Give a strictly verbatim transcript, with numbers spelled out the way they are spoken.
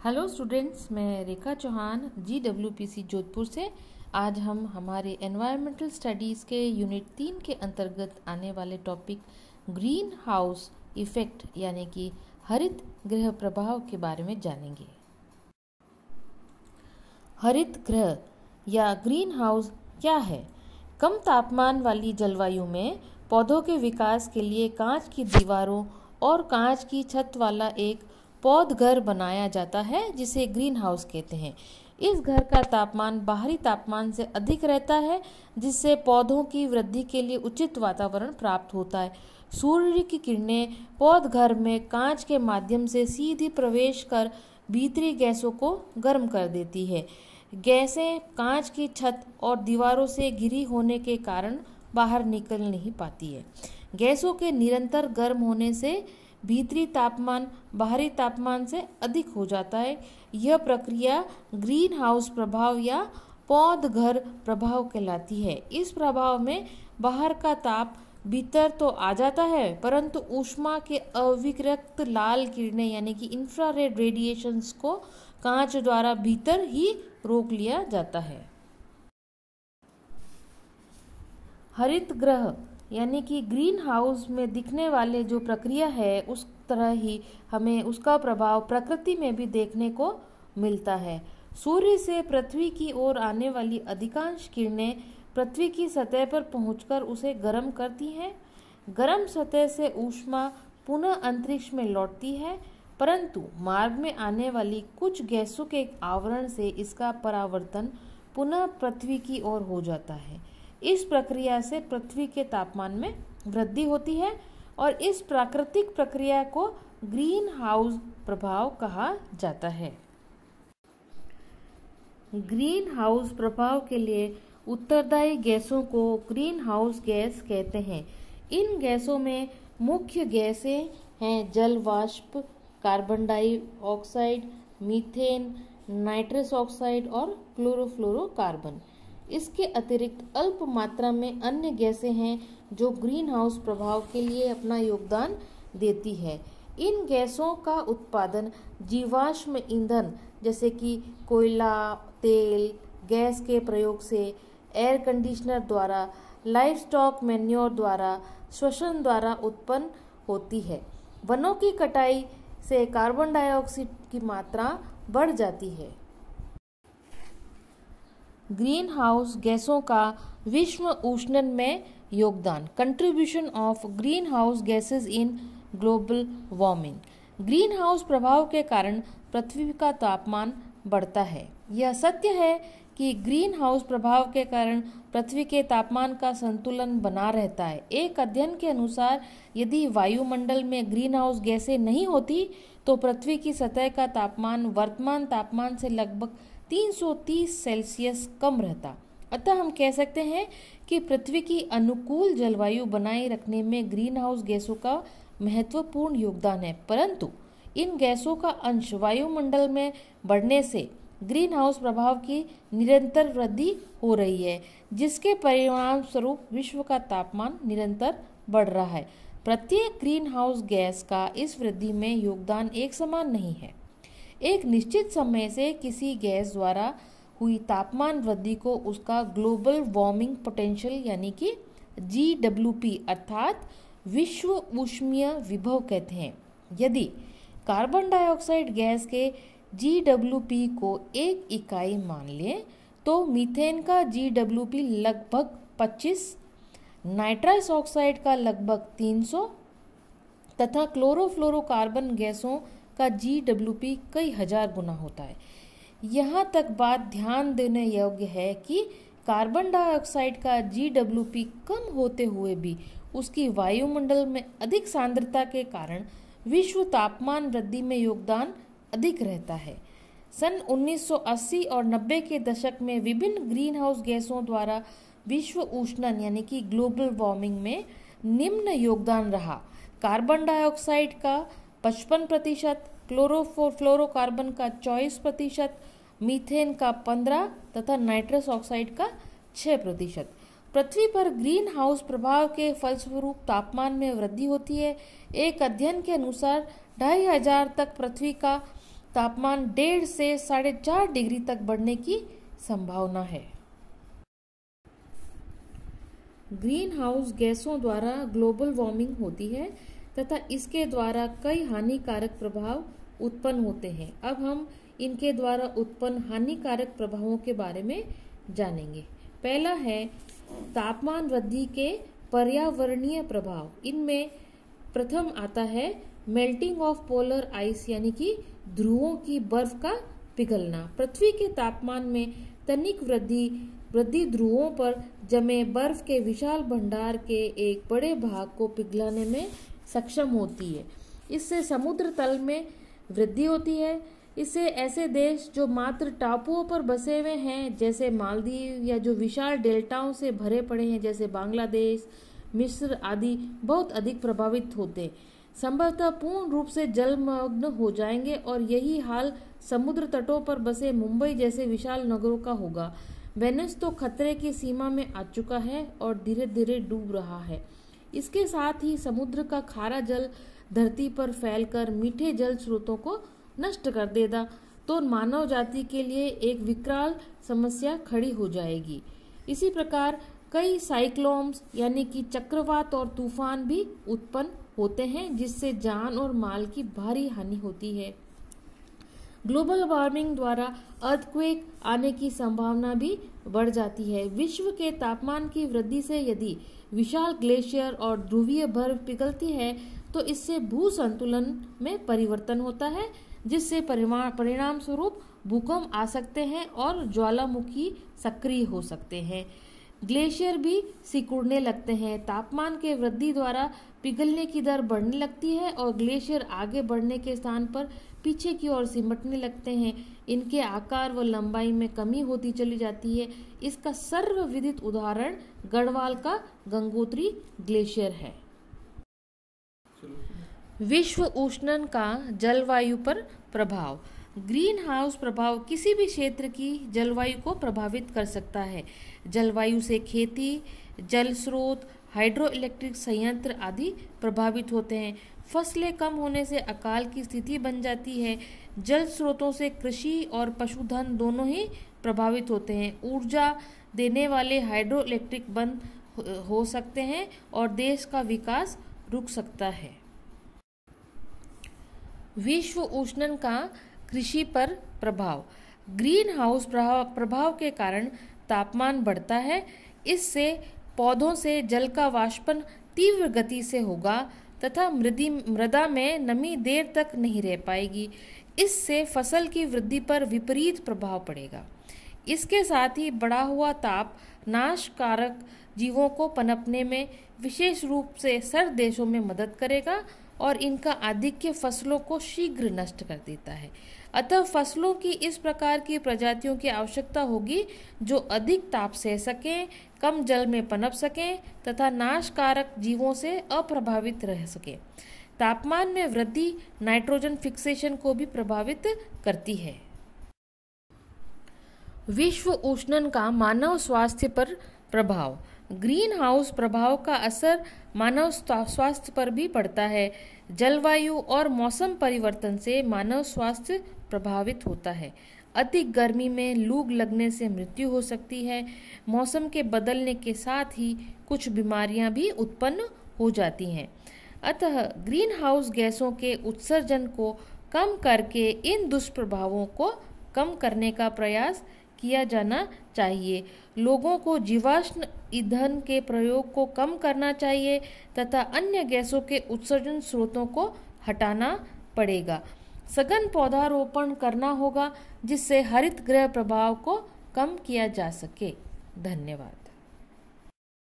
Hello students, मैं Rekha Chauhan G W P C Jodhpur से। आज हम हमारे एनवायरमेंटल स्टडीज़ के यूनिट तीन के अंतर्गत आने वाले टॉपिक ग्रीन हाउस इफ़ेक्ट यानी कि हरित गृह प्रभाव के बारे में जानेंगे। हरित गृह या ग्रीन हाउस क्या है? कम तापमान वाली जलवायु में पौधों के विकास के लिए कांच की दीवारों और कांच की छत वाला एक पौध घर बनाया जाता है जिसे ग्रीन हाउस कहते हैं। इस घर का तापमान बाहरी तापमान से अधिक रहता है जिससे पौधों की वृद्धि के लिए उचित वातावरण प्राप्त होता है। सूर्य की किरणें पौध घर में कांच के माध्यम से सीधी प्रवेश कर भीतरी गैसों को गर्म कर देती है। गैसें कांच की छत और दीवारों से घिरी होने के कारण बाहर निकल नहीं पाती है। गैसों के निरंतर गर्म होने से भीतरी तापमान बाहरी तापमान से अधिक हो जाता है। यह प्रक्रिया ग्रीन हाउस प्रभाव या पौध घर प्रभाव कहलाती है। इस प्रभाव में बाहर का ताप भीतर तो आ जाता है परंतु ऊष्मा के अविकृत लाल किरणें यानी कि इंफ्रारेड रेडिएशंस को कांच द्वारा भीतर ही रोक लिया जाता है। हरित गृह यानी कि ग्रीन हाउस में दिखने वाले जो प्रक्रिया है उस तरह ही हमें उसका प्रभाव प्रकृति में भी देखने को मिलता है। सूर्य से पृथ्वी की ओर आने वाली अधिकांश किरणें पृथ्वी की सतह पर पहुंचकर उसे गर्म करती हैं। गर्म सतह से ऊष्मा पुनः अंतरिक्ष में लौटती है परंतु मार्ग में आने वाली कुछ गैसों के आवरण से इसका परावर्तन पुनः पृथ्वी की ओर हो जाता है। इस प्रक्रिया से पृथ्वी के तापमान में वृद्धि होती है और इस प्राकृतिक प्रक्रिया को ग्रीन हाउस प्रभाव कहा जाता है। ग्रीन हाउस प्रभाव के लिए उत्तरदायी गैसों को ग्रीन हाउस गैस कहते हैं। इन गैसों में मुख्य गैसें हैं जल वाष्प, carbon dioxide, methane, nitrous oxide और क्लोरोफ्लोरोकार्बन। इसके अतिरिक्त अल्प मात्रा में अन्य गैसें हैं जो ग्रीन हाउस प्रभाव के लिए अपना योगदान देती है। इन गैसों का उत्पादन जीवाश्म ईंधन जैसे कि कोयला, तेल, गैस के प्रयोग से, एयर कंडीशनर द्वारा, लाइव स्टॉक मैन्योर द्वारा, श्वसन द्वारा उत्पन्न होती है। वनों की कटाई से कार्बन डाइऑक्साइड की मात्रा बढ़ जाती है। ग्रीन हाउस गैसों का विश्व उष्णन में योगदान, contribution of greenhouse gases in global warming. Greenhouse प्रभाव के कारण पृथ्वी का तापमान बढ़ता है। यह सत्य है कि ग्रीन हाउस प्रभाव के कारण पृथ्वी के तापमान का संतुलन बना रहता है। एक अध्ययन के अनुसार यदि वायुमंडल में ग्रीन हाउस गैसें नहीं होती तो पृथ्वी की सतह का तापमान वर्तमान तापमान से लगभग तीन सौ तीस सेल्सियस कम रहता। अतः हम कह सकते हैं कि पृथ्वी की अनुकूल जलवायु बनाए रखने में ग्रीन हाउस गैसों का महत्वपूर्ण योगदान है परंतु इन गैसों का अंश वायुमंडल में बढ़ने से ग्रीन हाउस प्रभाव की निरंतर वृद्धि हो रही है जिसके परिणाम स्वरूप विश्व का तापमान निरंतर बढ़ रहा है। प्रत्येक ग्रीन हाउस गैस का इस वृद्धि में योगदान एक समान नहीं है। एक निश्चित समय से किसी गैस द्वारा हुई तापमान वृद्धि को उसका ग्लोबल वार्मिंग पोटेंशियल यानी कि जी डब्ल्यू पी अर्थात विश्व ऊष्मीय विभव कहते हैं। यदि कार्बन डाइऑक्साइड गैस के जी डब्ल्यू पी को एक इकाई मान लें तो मीथेन का जी डब्ल्यू पी लगभग पच्चीस, नाइट्रस ऑक्साइड का लगभग तीन सौ तथा क्लोरोफ्लोरोकार्बन गैसों का जी डब्ल्यू पी कई हजार गुना होता है। यहाँ तक बात ध्यान देने योग्य है कि कार्बन डाइऑक्साइड का जी डब्ल्यू पी कम होते हुए भी उसकी वायुमंडल में अधिक सांद्रता के कारण विश्व तापमान वृद्धि में योगदान अधिक रहता है। सन उन्नीस सौ अस्सी और नब्बे के दशक में विभिन्न ग्रीन हाउस गैसों द्वारा विश्व उष्णन यानी कि ग्लोबल वार्मिंग में निम्न योगदान रहा। कार्बन डाइऑक्साइड का पचपन प्रतिशत, क्लोरोफ्लोरोकार्बन का चौबीस प्रतिशत, मीथेन का पंद्रह तथा नाइट्रस ऑक्साइड का छह प्रतिशत। पृथ्वी पर ग्रीन हाउस प्रभाव के फलस्वरूप तापमान में वृद्धि होती है। एक अध्ययन के अनुसार ढाई हजार तक पृथ्वी का तापमान डेढ़ से साढ़े चार डिग्री तक बढ़ने की संभावना है। ग्रीन हाउस गैसों द्वारा ग्लोबल वार्मिंग होती है तथा इसके द्वारा कई हानिकारक प्रभाव उत्पन्न होते हैं। अब हम इनके द्वारा उत्पन्न हानिकारक प्रभावों के बारे में जानेंगे। पहला है तापमान वृद्धि के पर्यावरणीय प्रभाव। इनमें प्रथम आता है मेल्टिंग ऑफ पोलर आइस, यानी कि ध्रुवों की बर्फ का पिघलना। पृथ्वी के तापमान में तनिक वृद्धि वृद्धि ध्रुवों पर जमे बर्फ के विशाल भंडार के एक बड़े भाग को पिघलाने में सक्षम होती है। इससे समुद्र तल में वृद्धि होती है। इससे ऐसे देश जो मात्र टापुओं पर बसे हुए हैं जैसे मालदीव, या जो विशाल डेल्टाओं से भरे पड़े हैं जैसे बांग्लादेश, मिस्र आदि, बहुत अधिक प्रभावित होते, संभवतः पूर्ण रूप से जलमग्न हो जाएंगे। और यही हाल समुद्र तटों पर बसे मुंबई जैसे विशाल नगरों का होगा। वेनिस तो खतरे की सीमा में आ चुका है और धीरे धीरे डूब रहा है। इसके साथ ही समुद्र का खारा जल धरती पर फैलकर मीठे जल स्रोतों को नष्ट कर देगा तो मानव जाति के लिए एक विकराल समस्या खड़ी हो जाएगी। इसी प्रकार कई साइक्लोन्स यानी कि चक्रवात और तूफान भी उत्पन्न होते हैं जिससे जान और माल की भारी हानि होती है। ग्लोबल वार्मिंग द्वारा अर्थक्वेक आने की संभावना भी बढ़ जाती है। विश्व के तापमान की वृद्धि से यदि विशाल ग्लेशियर और ध्रुवीय बर्फ पिघलती है तो इससे भू संतुलन में परिवर्तन होता है, जिससे परिणाम स्वरूप भूकंप आ सकते हैं और ज्वालामुखी सक्रिय हो सकते हैं। ग्लेशियर भी सिकुड़ने लगते हैं। तापमान के वृद्धि द्वारा पिघलने की दर बढ़ने लगती है और ग्लेशियर आगे बढ़ने के स्थान पर पीछे की ओर सिमटने लगते हैं। इनके आकार व लंबाई में कमी होती चली जाती है। इसका सर्वविदित उदाहरण गढ़वाल का गंगोत्री ग्लेशियर है। विश्व उष्णन का जलवायु पर प्रभाव। ग्रीन हाउस प्रभाव किसी भी क्षेत्र की जलवायु को प्रभावित कर सकता है। जलवायु से खेती, जल स्रोत, हाइड्रो इलेक्ट्रिक संयंत्र आदि प्रभावित होते हैं। फसलें कम होने से अकाल की स्थिति बन जाती है। जल स्रोतों से कृषि और पशुधन दोनों ही प्रभावित होते हैं। ऊर्जा देने वाले हाइड्रो इलेक्ट्रिक बंद हो सकते हैं और देश का विकास रुक सकता है। विश्व उष्णन का कृषि पर प्रभाव। ग्रीन हाउस प्रभाव के कारण तापमान बढ़ता है। इससे पौधों से जल का वाष्पन तीव्र गति से होगा तथा मृदि मृदा में नमी देर तक नहीं रह पाएगी। इससे फसल की वृद्धि पर विपरीत प्रभाव पड़ेगा। इसके साथ ही बढ़ा हुआ ताप नाशकारक जीवों को पनपने में विशेष रूप से सर्द देशों में मदद करेगा और इनका आधिक्य फसलों को शीघ्र नष्ट कर देता है। अतः फसलों की इस प्रकार की प्रजातियों की आवश्यकता होगी जो अधिक ताप सह सकें, कम जल में पनप सकें तथा नाशकारक जीवों से अप्रभावित रह सकें। तापमान में वृद्धि नाइट्रोजन फिक्सेशन को भी प्रभावित करती है। विश्व उष्णन का मानव स्वास्थ्य पर प्रभाव। ग्रीन हाउस प्रभाव का असर मानव स्वास्थ्य पर भी पड़ता है। जलवायु और मौसम परिवर्तन से मानव स्वास्थ्य प्रभावित होता है। अधिक गर्मी में लू लगने से मृत्यु हो सकती है। मौसम के बदलने के साथ ही कुछ बीमारियां भी उत्पन्न हो जाती हैं। अतः ग्रीन हाउस गैसों के उत्सर्जन को कम करके इन दुष्प्रभावों को कम करने का प्रयास किया जाना चाहिए। लोगों को जीवाश्म ईंधन के प्रयोग को कम करना चाहिए तथा अन्य गैसों के उत्सर्जन स्रोतों को हटाना पड़ेगा। सघन पौधारोपण करना होगा जिससे हरित गृह प्रभाव को कम किया जा सके। धन्यवाद।